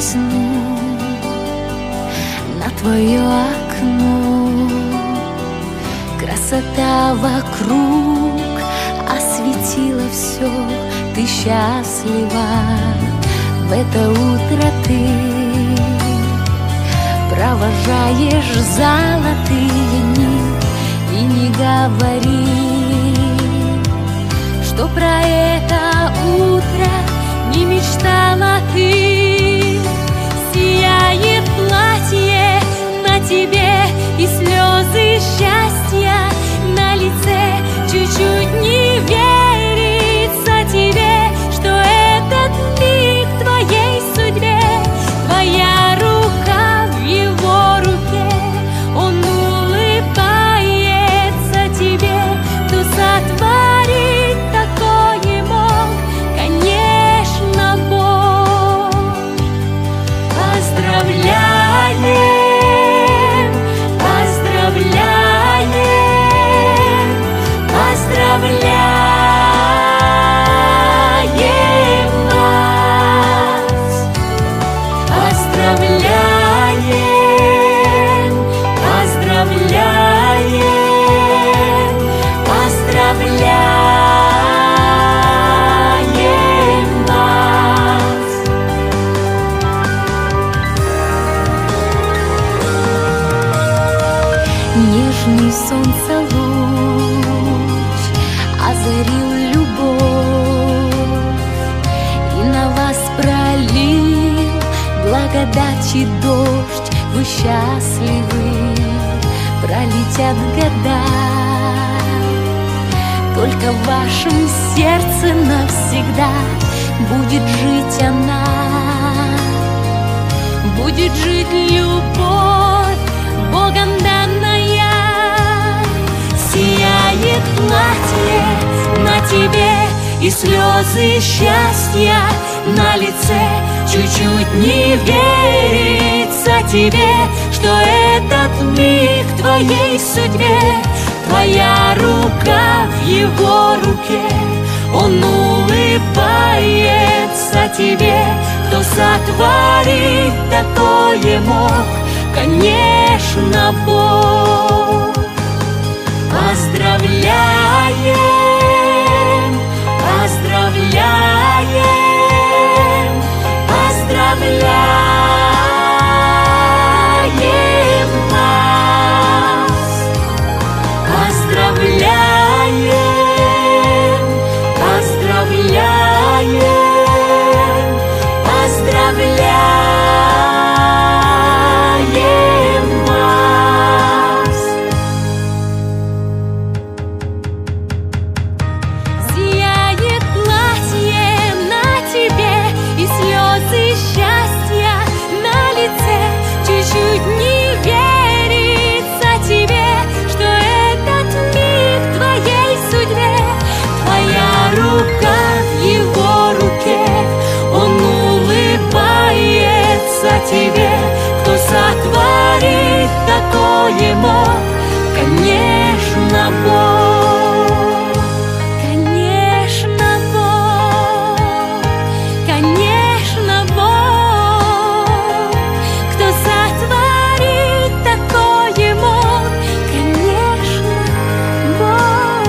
весну на твое окно. Красота вокруг осветила все, ты счастлива. В это утро ты провожаешь золотые дни. И не говори, что про это утро не мечтала ты. Сияет платье на тебе, и слезы счастья на лице. Чуть-чуть не верится тебе, что этот миг твоей судьбе. Твоя рука в его руке, он улыбается тебе. Кто сотворить такое мог? Конечно, Бог. Поздравляем, поздравляем, поздравляем вас. Поздравляем, поздравляем, поздравляем вас. Нежный солнце луч озарил любовь и на вас пролил благодати дождь. Вы счастливы, пролетят года, только в вашем сердце навсегда будет жить она. Будет жить любовь, Богом данная. Сияет платье на тебе, и слезы счастья на лице. Чуть-чуть не верится тебе, что этот миг твоей судьбе. Твоя рука в его руке, он улыбается тебе. Кто сотворить такое мог? Конечно, Бог. Поздравляем, поздравляем, поздравляем вас. Поздравляем, поздравляем, поздравляем вас. Сияет платье на тебе, и слезы счастья на лице. Чуть-чуть не верится тебе, что этот миг твоей судьбе. Твоя рука в его руке, он улыбается тебе. Кто сотворить такое мог? Конечно, Бог. Конечно, Бог. Конечно, Бог. Кто сотворить такое мог? Конечно, Бог.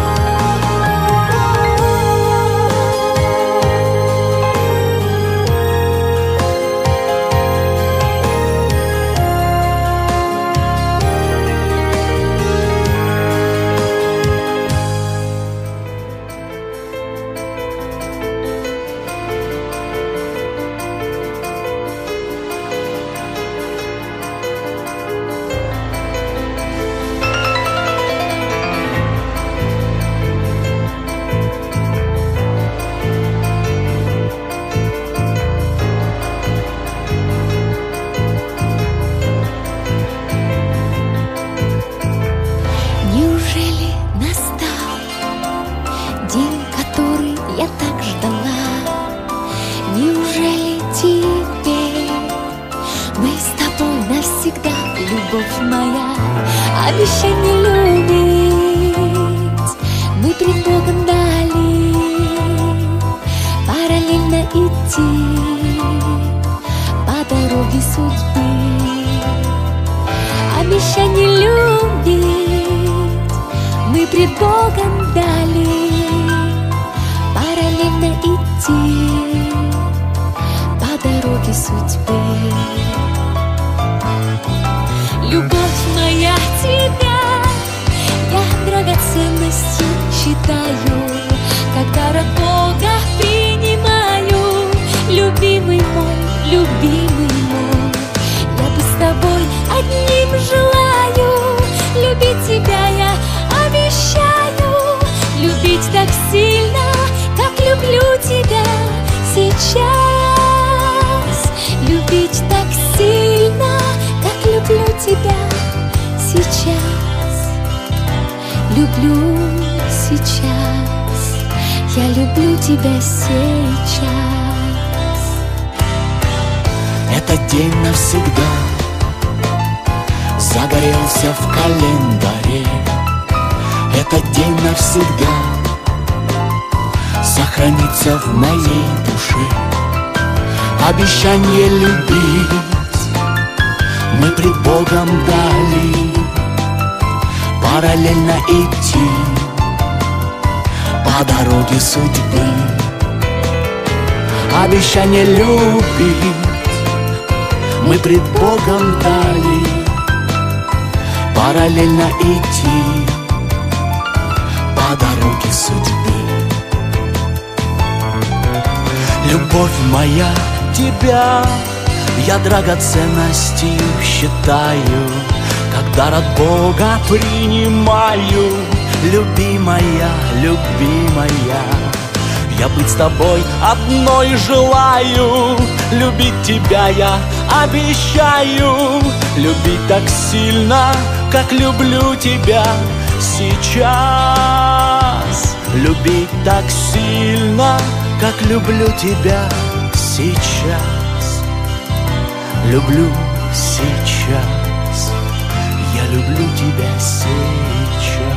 Неужели настал день, который я так ждала? Неужели теперь мы с тобой навсегда, любовь моя? Обещание любить мы пред Богом дали, параллельно идти Богом дали параллельно идти по дороге судьбы. Любовь моя, тебя я драгоценностью считаю, когда дар Бога принимаю. Любимый мой, любимый мой, я бы с тобой одним желаю. Любить тебя я обещаю, любить так сильно, как люблю тебя сейчас. Любить так сильно, как люблю тебя сейчас. Люблю сейчас, я люблю тебя сейчас. Этот день навсегда загорелся в календаре. Этот день навсегда сохранится в моей душе. Обещание любить мы пред Богом дали, параллельно идти по дороге судьбы. Обещание любить мы пред Богом дали, параллельно идти по дороге судьбы. Любовь моя, тебя я драгоценностью считаю, как дар от Бога принимаю. Любимая, любимая, я быть с тобой одной желаю. Любить тебя я обещаю, любить так сильно, как люблю тебя сейчас. Любить так сильно, как люблю тебя сейчас. Люблю сейчас, я люблю тебя сейчас.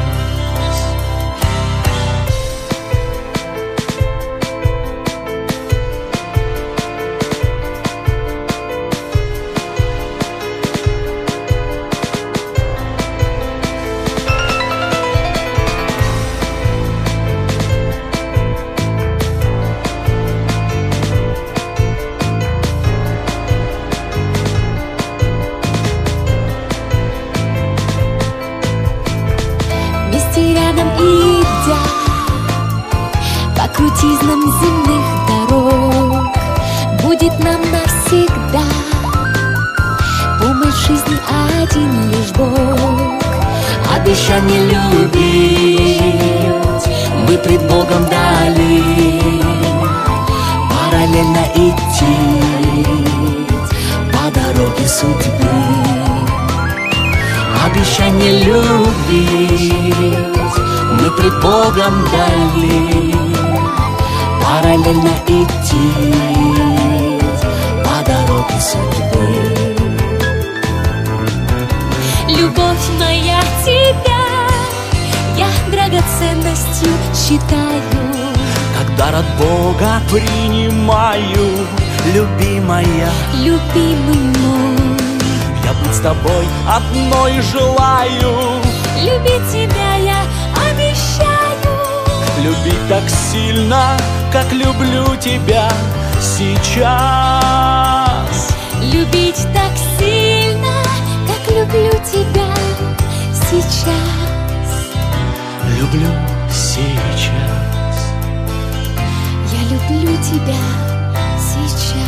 Рядом идя по крутизнам земных дорог, будет нам навсегда помощь жизни один лишь Бог. Обещание любить мы пред Богом дали, параллельно идти по дороге судьбы. Обещание любить мы пред Богом дали, параллельно идти по дороге судьбы. Любовь моя, тебя я драгоценностью считаю, как дар от Бога принимаю. Любимая, любимый мой, я быть с тобой одной желаю. любить тебя я обещаю, любить так сильно, как люблю тебя сейчас. любить так сильно, как люблю тебя сейчас. Люблю сейчас, я люблю тебя сейчас.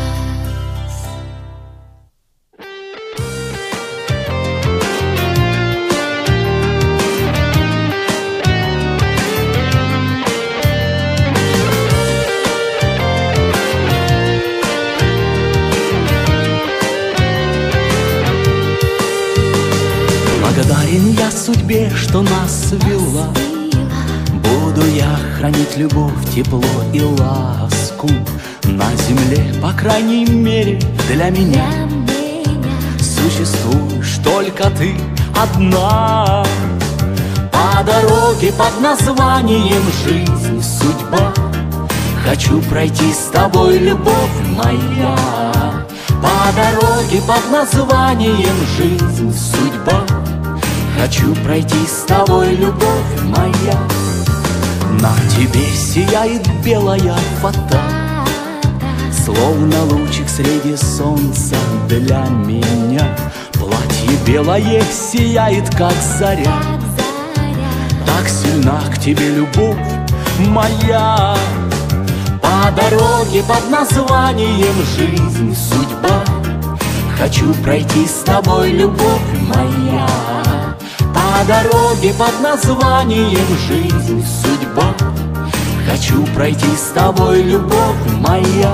Благодарен я судьбе, что нас свела. Буду я хранить любовь, тепло и ласку на земле, по крайней мере, для меня. Существуешь только ты одна. По дороге под названием жизнь, судьба, хочу пройти с тобой, любовь моя. По дороге под названием жизнь, судьба, хочу пройти с тобой, любовь моя. На тебе сияет белая фата, словно лучик среди солнца для меня. Платье белое сияет, как заря, так сильна к тебе любовь моя. По дороге под названием «Жизнь, судьба» хочу пройти с тобой, любовь моя. По дороге под названием «Жизнь, судьба» хочу пройти с тобой, любовь моя.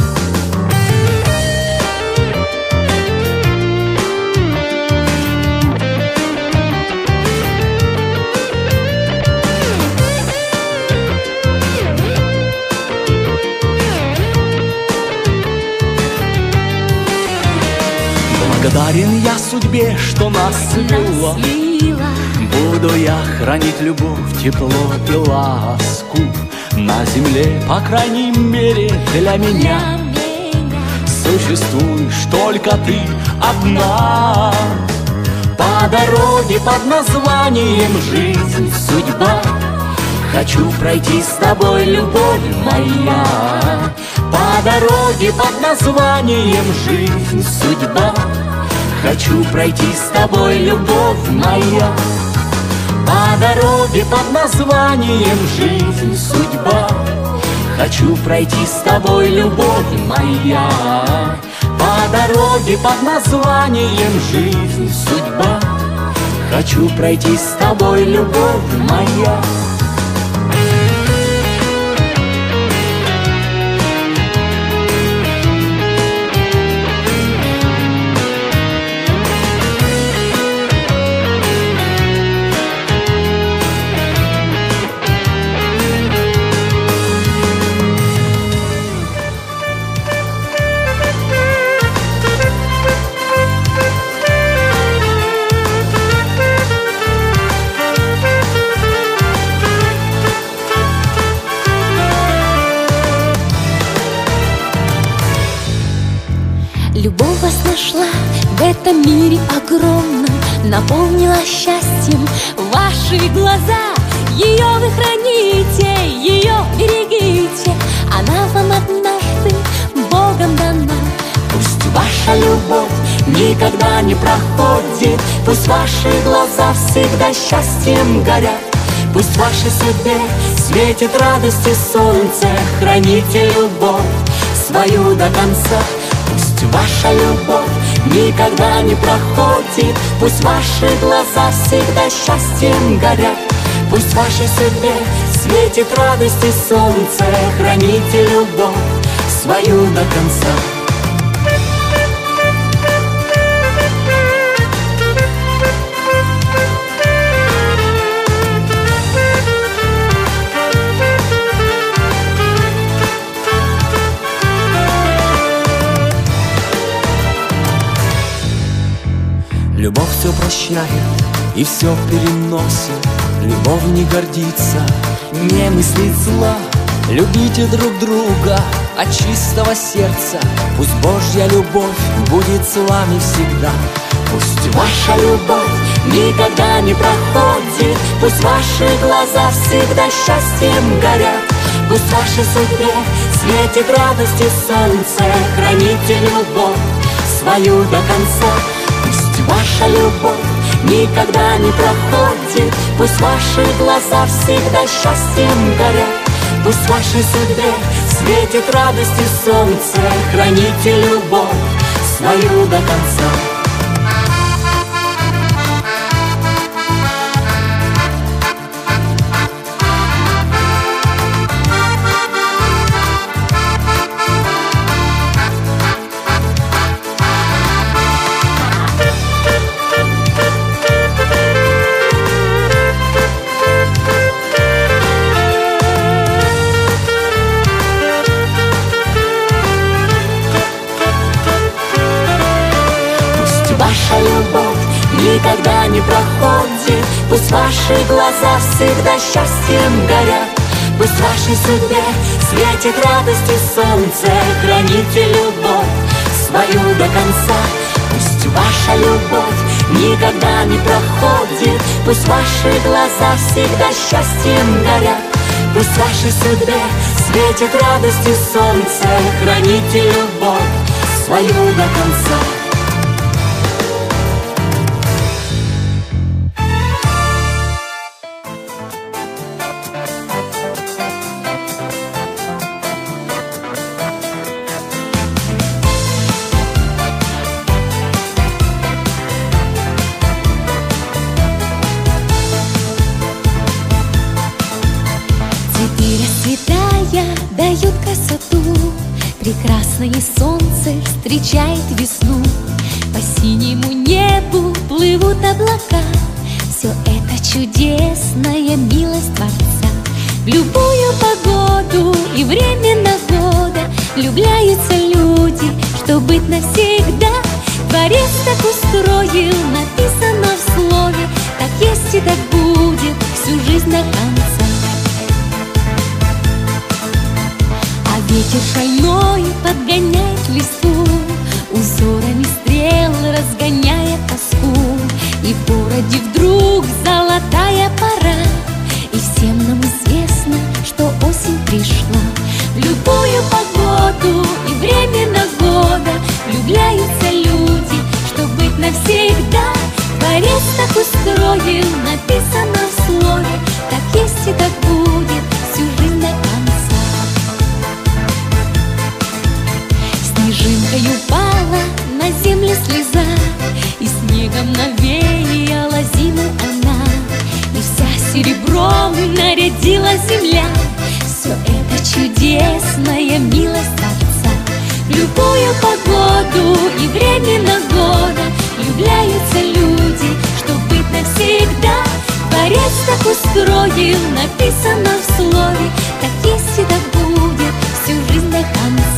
Благодарен я судьбе, что нас свела. Буду я хранить любовь, тепло и ласку на земле, по крайней мере для меня. Существуешь только ты одна. По дороге под названием «Жизнь, судьба» хочу пройти с тобой, любовь моя. По дороге под названием «Жизнь, судьба» хочу пройти с тобой, любовь моя. По дороге под названием «Жизнь, судьба» хочу пройти с тобой, любовь моя. По дороге под названием «Жизнь, судьба» хочу пройти с тобой, любовь моя. Любовь вас нашла в этом мире огромном, наполнила счастьем ваши глаза. Ее вы храните, ее берегите, она вам однажды Богом дана. Пусть ваша любовь никогда не проходит, пусть ваши глаза всегда счастьем горят. Пусть в вашей судьбе светит радости солнце, храните любовь свою до конца. Пусть ваша любовь никогда не проходит, пусть ваши глаза всегда счастьем горят. Пусть в вашей судьбе светит радости солнце, храните любовь свою до конца. Любовь все прощает и все переносит. Любовь не гордится, не мыслит зла. Любите друг друга от чистого сердца. Пусть Божья любовь будет с вами всегда. Пусть ваша любовь никогда не проходит, пусть ваши глаза всегда счастьем горят. Пусть в вашей судьбе светит радости солнце, храните любовь свою до конца. Пусть ваша любовь никогда не проходит, пусть ваши глаза всегда счастьем горят. Пусть в вашей судьбе светит радости солнце, храните любовь свою до конца. Ваша любовь никогда не проходит, пусть ваши глаза всегда счастьем горят. Пусть в вашей судьбе светит радости солнце, храните любовь свою до конца. Пусть ваша любовь никогда не проходит. Пусть ваши глаза всегда счастьем горят, пусть в вашей судьбе светит радостью солнце. Храните любовь свою до конца. Дают красоту, прекрасное солнце встречает весну. По синему небу плывут облака, все это чудесная милость Творца. В любую погоду и времена года влюбляются люди, что быть навсегда. Творец так устроил, написано в слове, так есть и так будет всю жизнь до конца. Ветер шальной подгоняет листву, узорами стрел разгоняя тоску. И в городе вдруг золотая пора, и всем нам известно, что осень пришла. В любую погоду и времена года влюбляются люди, что быть навсегда. Творец так устроил, написано в слове, так есть и так будет всю жизнь до конца. Снежинкой упала на землю слеза, и снегом навеяла зиму она, и вся серебром нарядила земля. Все это чудесная милость Творца. В любую погоду и времена года влюбляются люди, что быть навсегда. Творец так устроил, написано в слове, так есть и так будет всю жизнь до конца.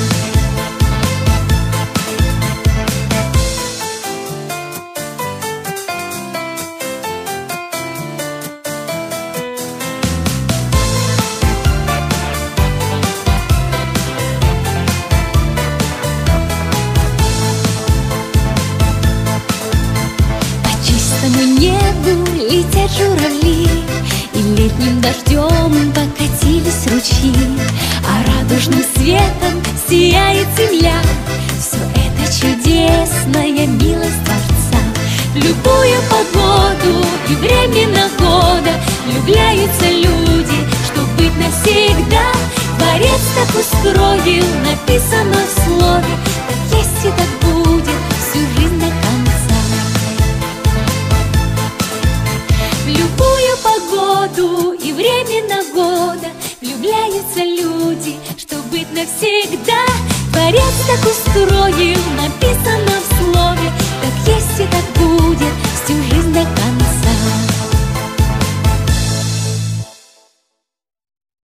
Небу летят журавли, и летним дождем покатились ручьи, а радужным светом сияет земля. Все это чудесная милость Творца. В любую погоду и времена года влюбляются люди, что быть навсегда. Творец так устроил, написано в слове, так есть и так будет всю жизнь до конца. В любую погоду и времена года влюбляются люди, что быть навсегда. Творец так устроил, написано в слове, так есть и так будет всю жизнь до конца.